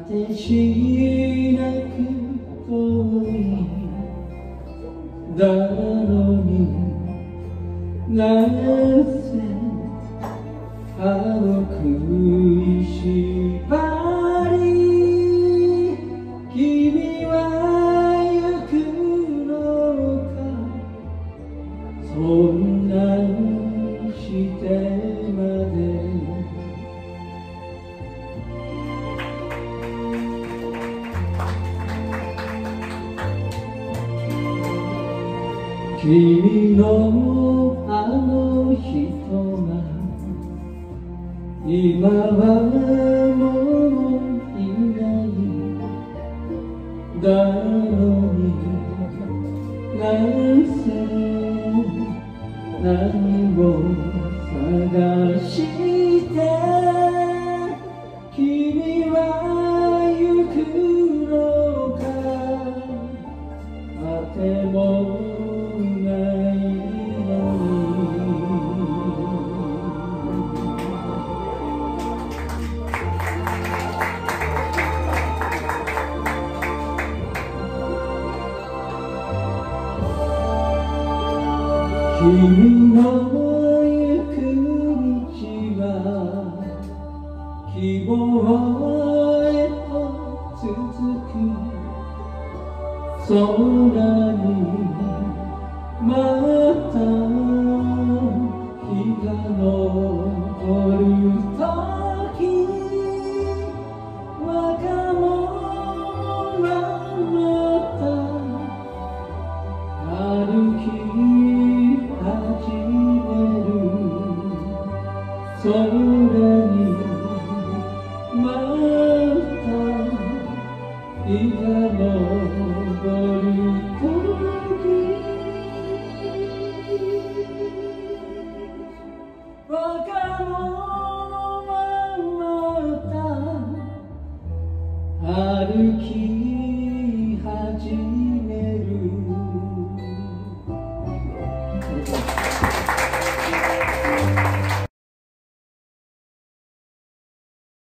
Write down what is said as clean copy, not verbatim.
てしなく遠いだろうに、なぜ青くい縛り君は行くのか、そんなしてまで君のあの人が今はもういないだろうに、なぜ何を探して君は行くのか、あても君の行く道は希望へと続く、空にまた日が昇るとき、若者はまた歩き空に